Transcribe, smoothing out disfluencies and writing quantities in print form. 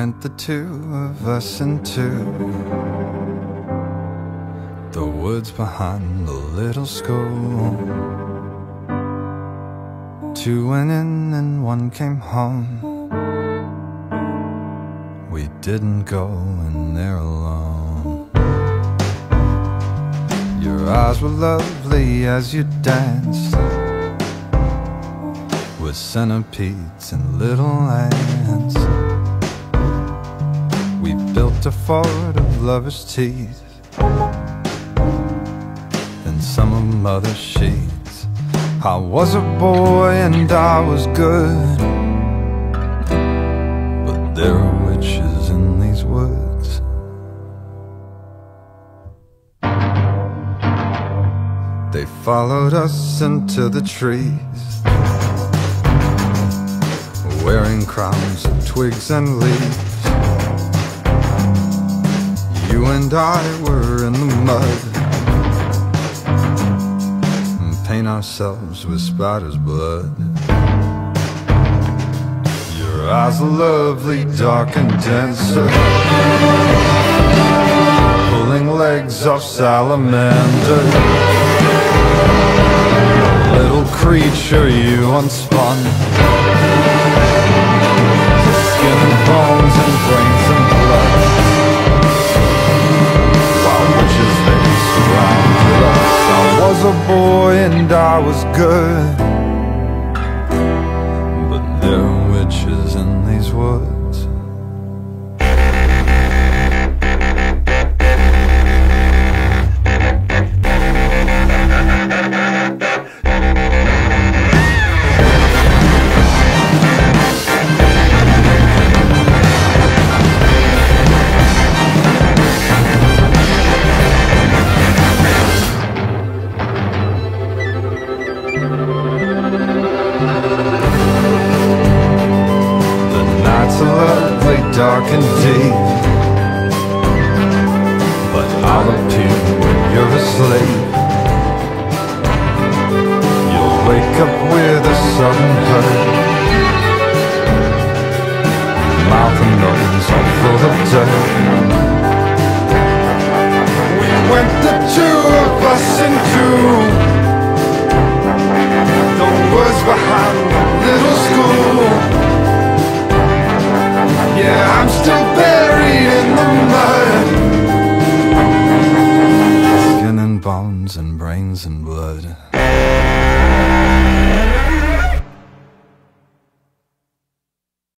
went the two of us into the woods behind the little school. Two went in and one came home. We didn't go in there alone. Your eyes were lovely as you danced with centipedes and little ants. We built a fort of lovers' teeth and some of mother's sheets. I was a boy and I was good, but there are witches in these woods. They followed us into the trees, wearing crowns of twigs and leaves. You and I were in the mud, and paint ourselves with spider's blood. Your eyes are lovely, dark and denser, pulling legs off salamander. Little creature you unspun, skin and bones and brains and blood, while witches they surrounded us. I was a boy and I was good, but there are witches in these woods. Dark and deep, but I'll appear when you're asleep. You'll wake up with a sudden hurt, mouth and nose all full of dirt. We went the two of us into the woods behind the little school. Yeah, I'm still buried in the mud, skin and bones and brains and blood.